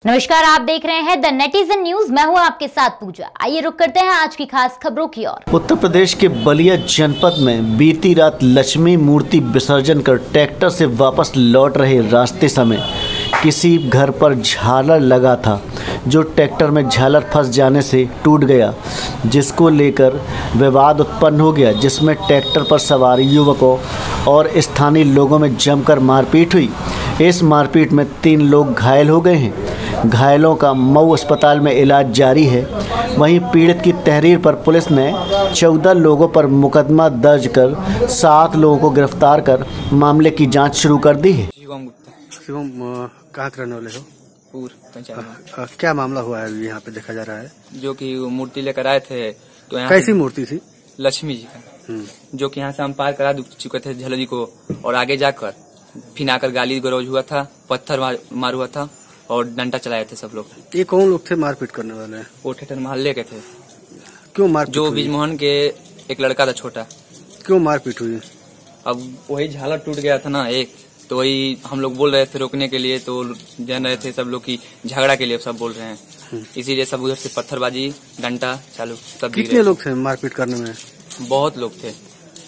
नमस्कार, आप देख रहे हैं द नेटिजन न्यूज। मैं हूं आपके साथ पूजा। आइए रुक करते हैं आज की खास खबरों की ओर। उत्तर प्रदेश के बलिया जनपद में बीती रात लक्ष्मी मूर्ति विसर्जन कर ट्रैक्टर से वापस लौट रहे रास्ते समय किसी घर पर झालर लगा था, जो ट्रैक्टर में झालर फंस जाने से टूट गया, जिसको लेकर विवाद उत्पन्न हो गया, जिसमें ट्रैक्टर पर सवार युवकों और स्थानीय लोगों में जमकर मारपीट हुई। इस मारपीट में 3 लोग घायल हो गए हैं। घायलों का मऊ अस्पताल में इलाज जारी है। वहीं पीड़ित की तहरीर पर पुलिस ने 14 लोगों पर मुकदमा दर्ज कर 7 लोगों को गिरफ्तार कर मामले की जांच शुरू कर दी है। शिवम, कहाँ के रहने वाले हो? पूर पंचायत। क्या मामला हुआ है अभी यहाँ पे देखा जा रहा है? जो कि मूर्ति लेकर आए थे, तो यहाँ कैसी मूर्ति थी? लक्ष्मी जी का, जो कि यहाँ से हम पार करा चुके थे झलरी को, और आगे जाकर फिर आकर गाली गलौज हुआ था, पत्थर मार हुआ था और डंडा चलाए थे सब लोग। ये कौन लोग थे मारपीट करने वाले? वो ठेठर मोहल्ले के थे। क्यों मारपीट? जो बीजमोहन के एक लड़का था छोटा। क्यों मारपीट हुई? अब वही झालर टूट गया था ना एक, तो वही हम लोग बोल रहे थे रोकने के लिए, तो जान रहे थे सब लोग की झगड़ा के लिए सब बोल रहे हैं, इसीलिए सब उधर से पत्थरबाजी डंडा चालू सब। कितने लोग थे मारपीट करने में? बहुत लोग थे,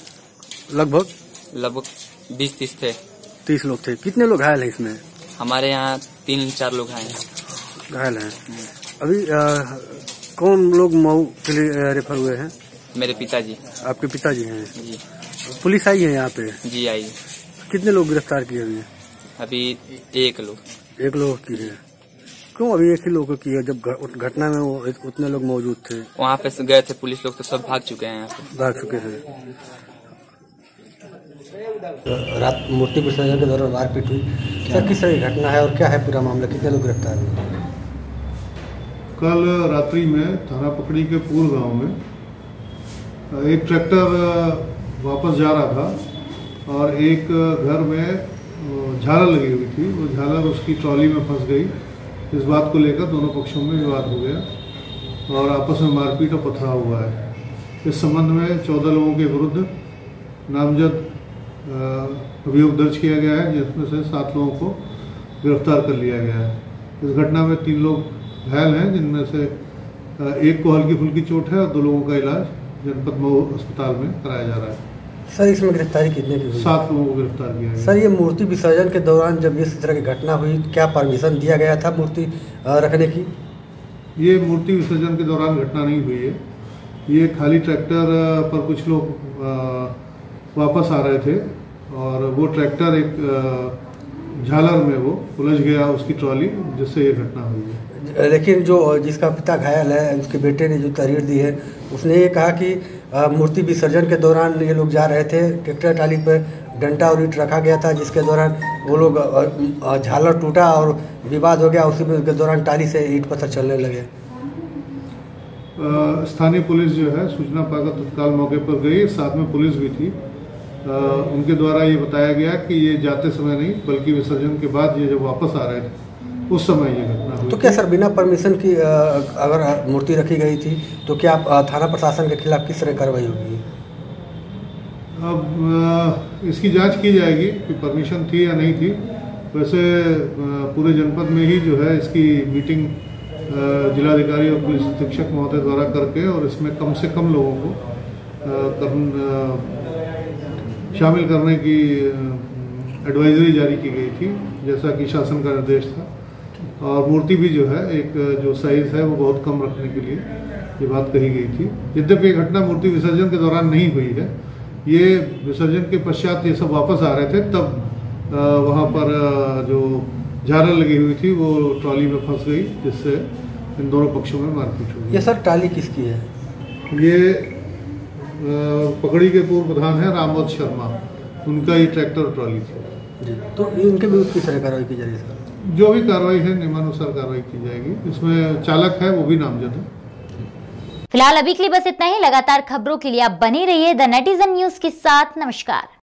लगभग 20-30 थे। 30 लोग थे। कितने लोग घायल हैं इसमें? हमारे यहाँ 3-4 लोग घायल हैं। अभी कौन लोग मऊ के लिए रेफर हुए हैं? मेरे पिताजी। आपके पिताजी हैं जी। पुलिस आई है यहाँ पे? जी आई। कितने लोग गिरफ्तार किए अभी? अभी 1 लोग। 1 लोग की है। क्यों अभी 1 ही लोगों की है, जब घटना में वो उतने लोग मौजूद थे? वहाँ पे गए थे पुलिस लोग, तो सब भाग चुके हैं, यहाँ पे भाग चुके थे। रात मूर्ति विसर्जन के दौरान मारपीट हुई, सर किस तरह की घटना है और क्या है पूरा मामला? कितने लोग गिरफ्तार हुए? कल रात्रि में थाना पकड़ी के पूर्व गांव में एक ट्रैक्टर वापस जा रहा था और एक घर में झालर लगी हुई थी। वो झालर उसकी ट्रॉली में फंस गई। इस बात को लेकर दोनों पक्षों में विवाद हो गया और आपस में मारपीट और पथराव हुआ है। इस संबंध में 14 लोगों के विरुद्ध नामजद अभियोग दर्ज किया गया है, जिसमें से 7 लोगों को गिरफ्तार कर लिया गया है। इस घटना में 3 लोग घायल हैं, जिनमें से एक को हल्की फुल्की चोट है और 2 लोगों का इलाज जनपद मऊ अस्पताल में कराया जा रहा है। सर इसमें गिरफ्तारी कितने की हुई? 7 लोगों को गिरफ्तार किया गया। सर ये मूर्ति विसर्जन के दौरान जब इस तरह की घटना हुई, क्या परमिशन दिया गया था मूर्ति रखने की? ये मूर्ति विसर्जन के दौरान घटना नहीं हुई है। ये खाली ट्रैक्टर पर कुछ लोग वापस आ रहे थे और वो ट्रैक्टर एक झालर में वो उलझ गया, उसकी ट्रॉली, जिससे ये घटना हुई है। लेकिन जो जिसका पिता घायल है, उसके बेटे ने जो तहरीर दी है, उसने ये कहा कि मूर्ति विसर्जन के दौरान ये लोग जा रहे थे, ट्रैक्टर ट्राली पर डंडा और ईंट रखा गया था, जिसके दौरान वो लोग झालर टूटा और विवाद हो गया। उसी के दौरान टाली से ईंट पत्थर चलने लगे। स्थानीय पुलिस जो है सूचना पाकर तत्काल मौके पर गई, साथ में पुलिस भी थी। उनके द्वारा ये बताया गया कि ये जाते समय नहीं, बल्कि विसर्जन के बाद ये जब वापस आ रहे थे उस समय ये घटना हुई। तो क्या सर बिना परमिशन की अगर मूर्ति रखी गई थी तो क्या थाना प्रशासन के खिलाफ किस तरह कार्रवाई होगी? अब इसकी जांच की जाएगी कि परमिशन थी या नहीं थी। वैसे पूरे जनपद में ही जो है इसकी मीटिंग जिलाधिकारी और पुलिस अधीक्षक महोदय द्वारा करके, और इसमें कम से कम लोगों को शामिल करने की एडवाइजरी जारी की गई थी, जैसा कि शासन का निर्देश था। और मूर्ति भी जो है एक जो साइज है वो बहुत कम रखने के लिए ये बात कही गई थी। यद्यपि ये घटना मूर्ति विसर्जन के दौरान नहीं हुई है, ये विसर्जन के पश्चात ये सब वापस आ रहे थे, तब वहाँ पर जो झालर लगी हुई थी वो ट्रॉली में फंस गई, जिससे इन दोनों पक्षों में मारपीट हुई। ये सर ट्रॉली किसकी है? ये पकड़ी के पूर्व प्रधान है रामोद शर्मा, उनका ही ट्रैक्टर ट्रॉली थी जी। तो इनके विरुद्ध किस तरह कार्रवाई की जाएगी सर? जो भी कार्रवाई है नियमानुसार कार्रवाई की जाएगी। इसमें चालक है वो भी नामजद है। फिलहाल अभी के लिए बस इतना ही। लगातार खबरों के लिए आप बने रहिए द नेटिजन न्यूज के साथ। नमस्कार।